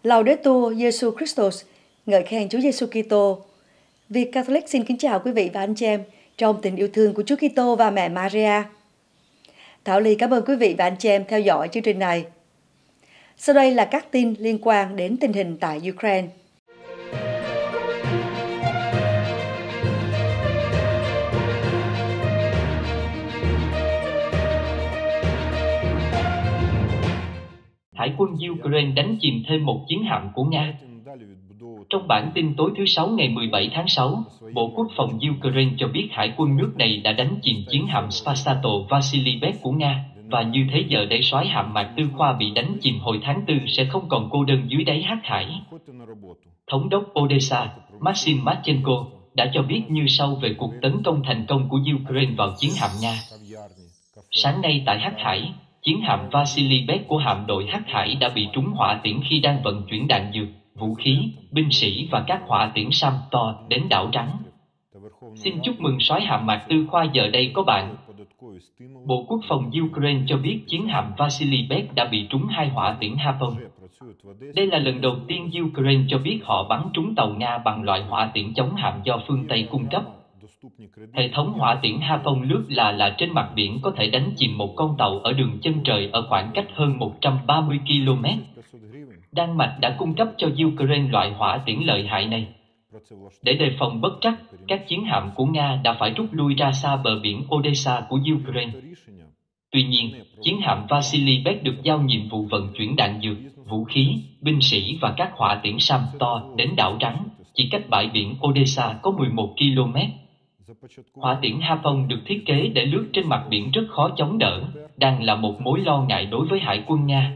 Laudetur Jesus Christus, ngợi khen Chúa Giêsu Kitô. Việt Catholic xin kính chào quý vị và anh chị em trong tình yêu thương của Chúa Kitô và mẹ Maria. Thảo Ly cảm ơn quý vị và anh chị em theo dõi chương trình này. Sau đây là các tin liên quan đến tình hình tại Ukraine. Hải quân Ukraine đánh chìm thêm một chiến hạm của Nga. Trong bản tin tối thứ Sáu ngày 17 tháng 6, Bộ Quốc phòng Ukraine cho biết hải quân nước này đã đánh chìm chiến hạm Spasato Vasilibek của Nga, và như thế giờ đây soái hạm Mạc Tư Khoa bị đánh chìm hồi tháng 4 sẽ không còn cô đơn dưới đáy Hắc Hải. Thống đốc Odessa, Maxim Marchenko, đã cho biết như sau về cuộc tấn công thành công của Ukraine vào chiến hạm Nga. Sáng nay tại Hắc Hải, chiến hạm Vasilibek của hạm đội Hắc Hải đã bị trúng hỏa tiễn khi đang vận chuyển đạn dược, vũ khí, binh sĩ và các hỏa tiễn Sam-to đến đảo Trắng. Xin chúc mừng soái hạm Mạc Tư Khoa giờ đây có bạn. Bộ Quốc phòng Ukraine cho biết chiến hạm Vasilibek đã bị trúng 2 hỏa tiễn Harpoon. Đây là lần đầu tiên Ukraine cho biết họ bắn trúng tàu Nga bằng loại hỏa tiễn chống hạm do phương Tây cung cấp. Hệ thống hỏa tiễn Harpoon lướt là trên mặt biển có thể đánh chìm một con tàu ở đường chân trời ở khoảng cách hơn 130 km. Đan Mạch đã cung cấp cho Ukraine loại hỏa tiễn lợi hại này. Để đề phòng bất trắc, các chiến hạm của Nga đã phải rút lui ra xa bờ biển Odessa của Ukraine. Tuy nhiên, chiến hạm Vasilibek được giao nhiệm vụ vận chuyển đạn dược, vũ khí, binh sĩ và các hỏa tiễn Sam-to đến đảo Trắng, chỉ cách bãi biển Odessa có 11 km. Hỏa tiễn Harpoon được thiết kế để lướt trên mặt biển rất khó chống đỡ, đang là một mối lo ngại đối với hải quân Nga.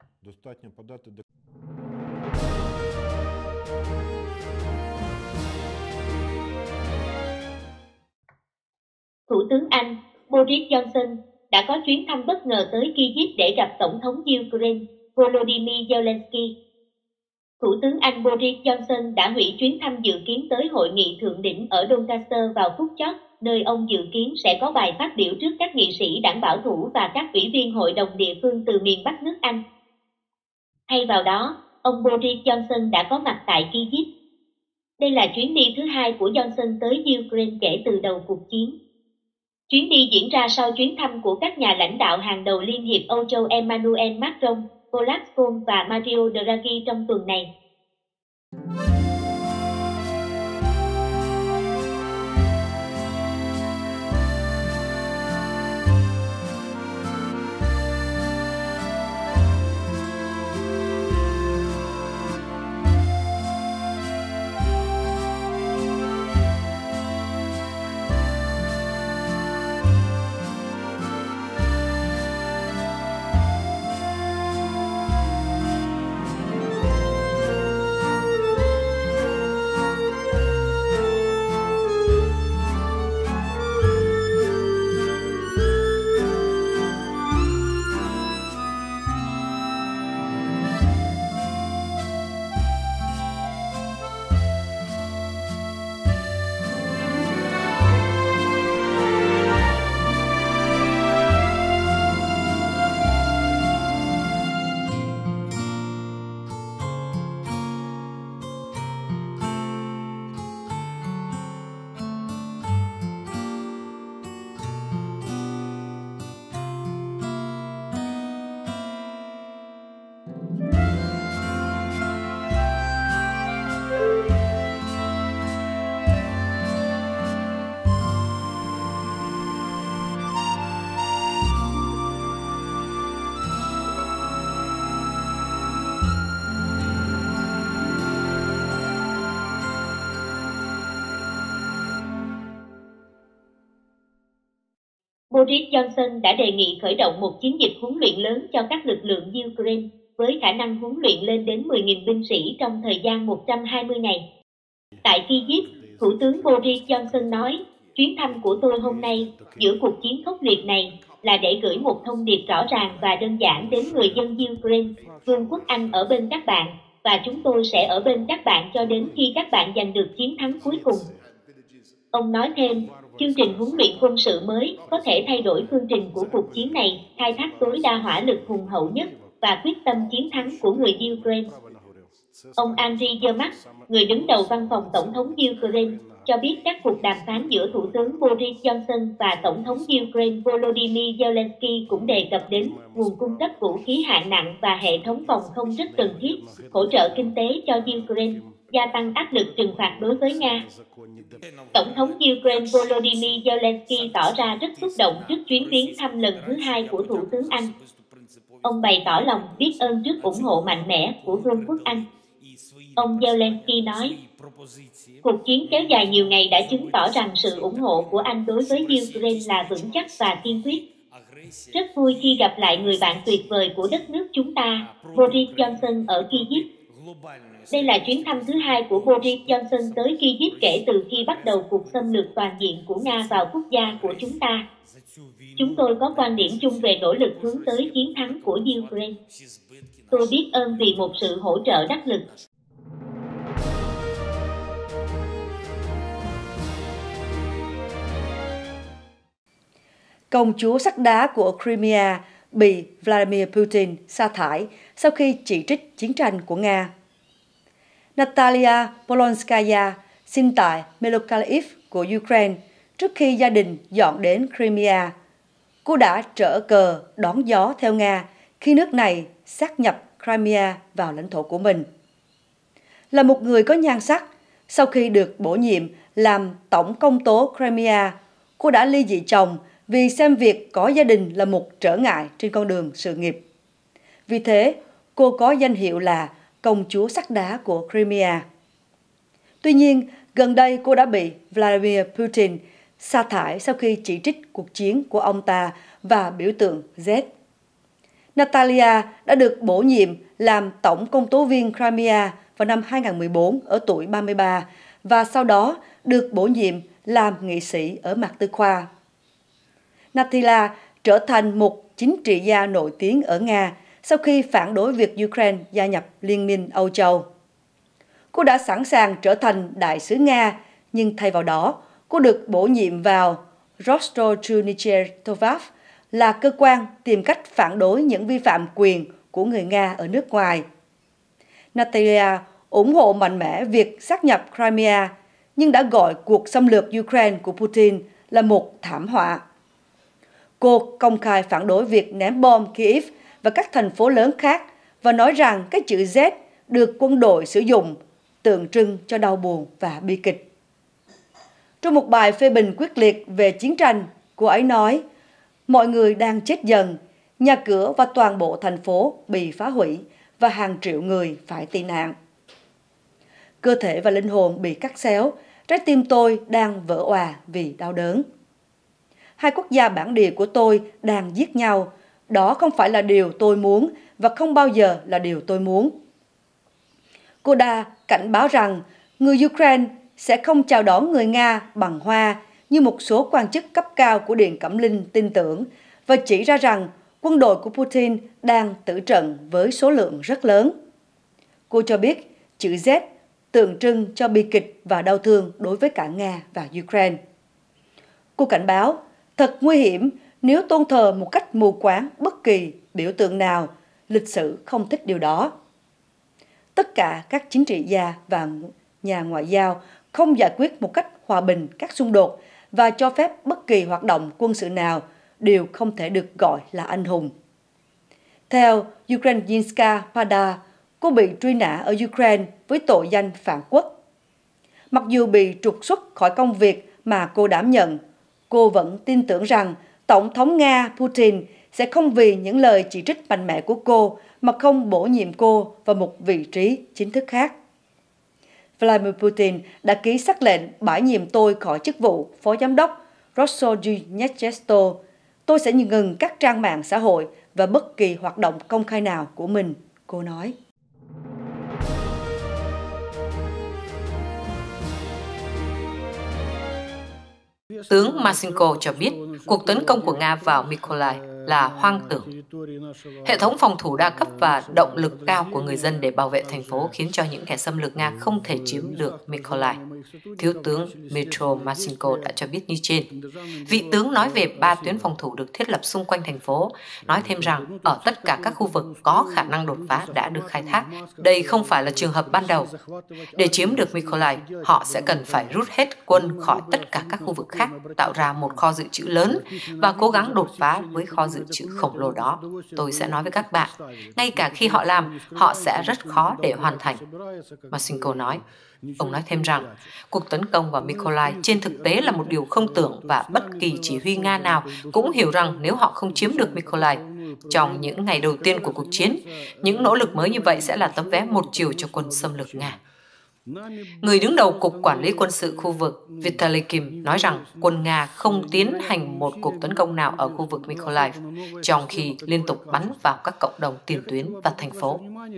Thủ tướng Anh Boris Johnson đã có chuyến thăm bất ngờ tới Kyiv để gặp Tổng thống Ukraine Volodymyr Zelensky. Thủ tướng Anh Boris Johnson đã hủy chuyến thăm dự kiến tới hội nghị thượng đỉnh ở Doncaster vào phút chót, nơi ông dự kiến sẽ có bài phát biểu trước các nghị sĩ đảng bảo thủ và các ủy viên hội đồng địa phương từ miền Bắc nước Anh. Thay vào đó, ông Boris Johnson đã có mặt tại Kyiv. Đây là chuyến đi thứ 2 của Johnson tới Ukraine kể từ đầu cuộc chiến. Chuyến đi diễn ra sau chuyến thăm của các nhà lãnh đạo hàng đầu Liên hiệp Âu Châu Emmanuel Macron, Olaf Scholz và Mario Draghi trong tuần này. Boris Johnson đã đề nghị khởi động một chiến dịch huấn luyện lớn cho các lực lượng Ukraine, với khả năng huấn luyện lên đến 10.000 binh sĩ trong thời gian 120 ngày. Tại Kyiv, Thủ tướng Boris Johnson nói, chuyến thăm của tôi hôm nay, giữa cuộc chiến khốc liệt này, là để gửi một thông điệp rõ ràng và đơn giản đến người dân Ukraine, Vương quốc Anh ở bên các bạn, và chúng tôi sẽ ở bên các bạn cho đến khi các bạn giành được chiến thắng cuối cùng. Ông nói thêm, chương trình huấn luyện quân sự mới có thể thay đổi phương trình của cuộc chiến này, khai thác tối đa hỏa lực hùng hậu nhất và quyết tâm chiến thắng của người Ukraine. Ông Andriy Yermak, người đứng đầu văn phòng Tổng thống Ukraine, cho biết các cuộc đàm phán giữa Thủ tướng Boris Johnson và Tổng thống Ukraine Volodymyr Zelensky cũng đề cập đến nguồn cung cấp vũ khí hạng nặng và hệ thống phòng không rất cần thiết, hỗ trợ kinh tế cho Ukraine, gia tăng áp lực trừng phạt đối với Nga. Tổng thống Ukraine Volodymyr Zelensky tỏ ra rất xúc động trước chuyến viếng thăm lần thứ hai của Thủ tướng Anh. Ông bày tỏ lòng biết ơn trước ủng hộ mạnh mẽ của Vương quốc Anh. Ông Zelensky nói, cuộc chiến kéo dài nhiều ngày đã chứng tỏ rằng sự ủng hộ của Anh đối với Ukraine là vững chắc và kiên quyết. Rất vui khi gặp lại người bạn tuyệt vời của đất nước chúng ta, Boris Johnson ở Kyiv. Đây là chuyến thăm thứ hai của Boris Johnson tới Kyiv kể từ khi bắt đầu cuộc xâm lược toàn diện của Nga vào quốc gia của chúng ta. Chúng tôi có quan điểm chung về nỗ lực hướng tới chiến thắng của Ukraine. Tôi biết ơn vì một sự hỗ trợ đắc lực. Công chúa sắt đá của Crimea bị Vladimir Putin sa thải sau khi chỉ trích chiến tranh của Nga. Natalia Polonskaya sinh tại Mykolaiv của Ukraine trước khi gia đình dọn đến Crimea. Cô đã trở cờ đón gió theo Nga khi nước này sáp nhập Crimea vào lãnh thổ của mình. Là một người có nhan sắc, sau khi được bổ nhiệm làm tổng công tố Crimea, cô đã ly dị chồng vì xem việc có gia đình là một trở ngại trên con đường sự nghiệp. Vì thế, cô có danh hiệu là công chúa sắt đá của Crimea. Tuy nhiên, gần đây cô đã bị Vladimir Putin sa thải sau khi chỉ trích cuộc chiến của ông ta và biểu tượng Z. Natalia đã được bổ nhiệm làm tổng công tố viên Crimea vào năm 2014 ở tuổi 33 và sau đó được bổ nhiệm làm nghị sĩ ở Mạc Tư Khoa. Natalia trở thành một chính trị gia nổi tiếng ở Nga sau khi phản đối việc Ukraine gia nhập Liên minh Âu Châu. Cô đã sẵn sàng trở thành đại sứ Nga, nhưng thay vào đó, cô được bổ nhiệm vào Rostro-Chernigov là cơ quan tìm cách phản đối những vi phạm quyền của người Nga ở nước ngoài. Natalia ủng hộ mạnh mẽ việc sáp nhập Crimea, nhưng đã gọi cuộc xâm lược Ukraine của Putin là một thảm họa. Cô công khai phản đối việc ném bom Kyiv và các thành phố lớn khác và nói rằng cái chữ Z được quân đội sử dụng tượng trưng cho đau buồn và bi kịch. Trong một bài phê bình quyết liệt về chiến tranh, cô ấy nói, mọi người đang chết dần, nhà cửa và toàn bộ thành phố bị phá hủy và hàng triệu người phải tị nạn. Cơ thể và linh hồn bị cắt xéo, trái tim tôi đang vỡ òa vì đau đớn. Hai quốc gia bản địa của tôi đang giết nhau, đó không phải là điều tôi muốn và không bao giờ là điều tôi muốn. Cô đã cảnh báo rằng người Ukraine sẽ không chào đón người Nga bằng hoa như một số quan chức cấp cao của Điện Cẩm Linh tin tưởng và chỉ ra rằng quân đội của Putin đang tử trận với số lượng rất lớn. Cô cho biết chữ Z tượng trưng cho bi kịch và đau thương đối với cả Nga và Ukraine. Cô cảnh báo, thật nguy hiểm nếu tôn thờ một cách mù quáng bất kỳ biểu tượng nào, lịch sử không thích điều đó. Tất cả các chính trị gia và nhà ngoại giao không giải quyết một cách hòa bình các xung đột và cho phép bất kỳ hoạt động quân sự nào đều không thể được gọi là anh hùng. Theo Ukrainska Pada, cô bị truy nã ở Ukraine với tội danh phản quốc. Mặc dù bị trục xuất khỏi công việc mà cô đảm nhận, cô vẫn tin tưởng rằng Tổng thống Nga Putin sẽ không vì những lời chỉ trích mạnh mẽ của cô mà không bổ nhiệm cô vào một vị trí chính thức khác. Vladimir Putin đã ký sắc lệnh bãi nhiệm tôi khỏi chức vụ Phó Giám đốc Rosodynechesto. Tôi sẽ ngừng các trang mạng xã hội và bất kỳ hoạt động công khai nào của mình, cô nói. Tướng Marchenko cho biết cuộc tấn công của Nga vào Mykolaiv là hoang tưởng. Hệ thống phòng thủ đa cấp và động lực cao của người dân để bảo vệ thành phố khiến cho những kẻ xâm lược Nga không thể chiếm được Mykolaiv. Thiếu tướng Dmytro Marchenko đã cho biết như trên. Vị tướng nói về 3 tuyến phòng thủ được thiết lập xung quanh thành phố, nói thêm rằng ở tất cả các khu vực có khả năng đột phá đã được khai thác. Đây không phải là trường hợp ban đầu. Để chiếm được Mykolaiv, họ sẽ cần phải rút hết quân khỏi tất cả các khu vực khác, tạo ra một kho dự trữ lớn và cố gắng đột phá với kho dự trữ khổng lồ đó. Tôi sẽ nói với các bạn, ngay cả khi họ làm, họ sẽ rất khó để hoàn thành. Marchenko nói. Ông nói thêm rằng, cuộc tấn công vào Mykolaiv trên thực tế là một điều không tưởng và bất kỳ chỉ huy Nga nào cũng hiểu rằng nếu họ không chiếm được Mykolaiv trong những ngày đầu tiên của cuộc chiến, những nỗ lực mới như vậy sẽ là tấm vé một chiều cho quân xâm lược Nga. Người đứng đầu Cục Quản lý Quân sự khu vực Vitaly Kim nói rằng quân Nga không tiến hành một cuộc tấn công nào ở khu vực Mykolaiv, trong khi liên tục bắn vào các cộng đồng tiền tuyến và thành phố.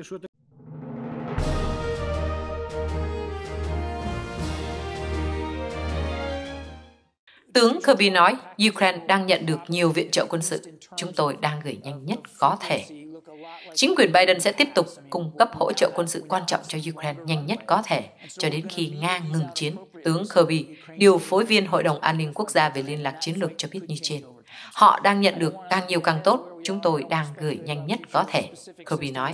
Tướng Kirby nói, Ukraine đang nhận được nhiều viện trợ quân sự. Chúng tôi đang gửi nhanh nhất có thể. Chính quyền Biden sẽ tiếp tục cung cấp hỗ trợ quân sự quan trọng cho Ukraine nhanh nhất có thể, cho đến khi Nga ngừng chiến. Tướng Kirby, điều phối viên Hội đồng An ninh Quốc gia về liên lạc chiến lược cho biết như trên. Họ đang nhận được càng nhiều càng tốt, chúng tôi đang gửi nhanh nhất có thể, Kirby nói.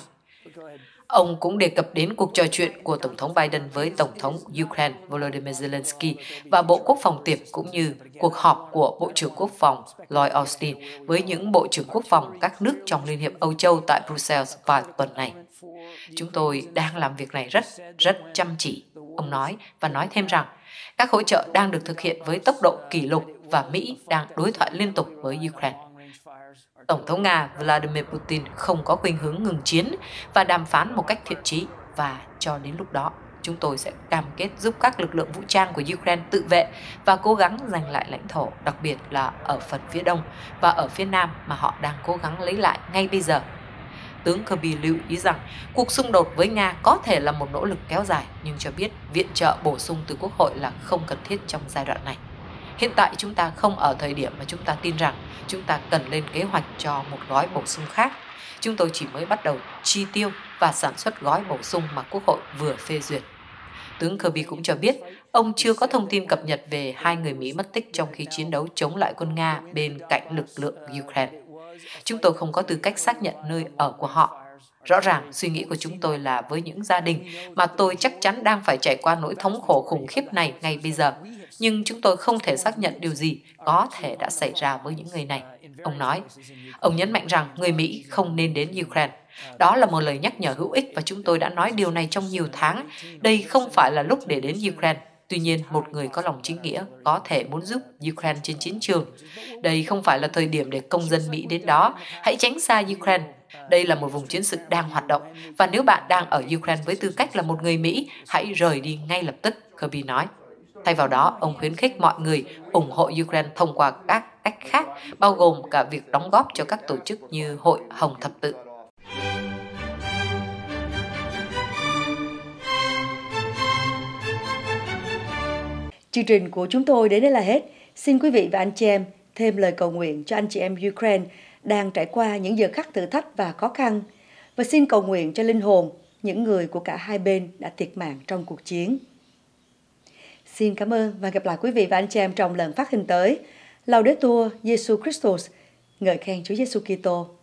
Ông cũng đề cập đến cuộc trò chuyện của Tổng thống Biden với Tổng thống Ukraine Volodymyr Zelensky và Bộ Quốc phòng Tiệp cũng như cuộc họp của Bộ trưởng Quốc phòng Lloyd Austin với những Bộ trưởng Quốc phòng các nước trong Liên hiệp Âu Châu tại Brussels vào tuần này. Chúng tôi đang làm việc này rất chăm chỉ, ông nói và nói thêm rằng các hỗ trợ đang được thực hiện với tốc độ kỷ lục và Mỹ đang đối thoại liên tục với Ukraine. Tổng thống Nga Vladimir Putin không có khuynh hướng ngừng chiến và đàm phán một cách thiện chí và cho đến lúc đó, chúng tôi sẽ cam kết giúp các lực lượng vũ trang của Ukraine tự vệ và cố gắng giành lại lãnh thổ, đặc biệt là ở phần phía đông và ở phía nam mà họ đang cố gắng lấy lại ngay bây giờ. Tướng Kirby lưu ý rằng cuộc xung đột với Nga có thể là một nỗ lực kéo dài, nhưng cho biết viện trợ bổ sung từ Quốc hội là không cần thiết trong giai đoạn này. Hiện tại chúng ta không ở thời điểm mà chúng ta tin rằng chúng ta cần lên kế hoạch cho một gói bổ sung khác. Chúng tôi chỉ mới bắt đầu chi tiêu và sản xuất gói bổ sung mà Quốc hội vừa phê duyệt. Tướng Kirby cũng cho biết ông chưa có thông tin cập nhật về 2 người Mỹ mất tích trong khi chiến đấu chống lại quân Nga bên cạnh lực lượng Ukraine. Chúng tôi không có tư cách xác nhận nơi ở của họ. Rõ ràng, suy nghĩ của chúng tôi là với những gia đình mà tôi chắc chắn đang phải trải qua nỗi thống khổ khủng khiếp này ngay bây giờ. Nhưng chúng tôi không thể xác nhận điều gì có thể đã xảy ra với những người này, ông nói. Ông nhấn mạnh rằng người Mỹ không nên đến Ukraine. Đó là một lời nhắc nhở hữu ích và chúng tôi đã nói điều này trong nhiều tháng. Đây không phải là lúc để đến Ukraine. Tuy nhiên, một người có lòng chính nghĩa có thể muốn giúp Ukraine trên chiến trường. Đây không phải là thời điểm để công dân Mỹ đến đó. Hãy tránh xa Ukraine. Đây là một vùng chiến sự đang hoạt động. Và nếu bạn đang ở Ukraine với tư cách là một người Mỹ, hãy rời đi ngay lập tức, Kirby nói. Thay vào đó, ông khuyến khích mọi người ủng hộ Ukraine thông qua các cách khác, bao gồm cả việc đóng góp cho các tổ chức như Hội Hồng Thập Tự. Chương trình của chúng tôi đến đây là hết. Xin quý vị và anh chị em thêm lời cầu nguyện cho anh chị em Ukraine đang trải qua những giờ khắc thử thách và khó khăn. Và xin cầu nguyện cho linh hồn những người của cả hai bên đã thiệt mạng trong cuộc chiến. Xin cảm ơn và gặp lại quý vị và anh chị em trong lần phát hình tới. Laudetur Jesus Christus, ngợi khen Chúa Giêsu Kitô.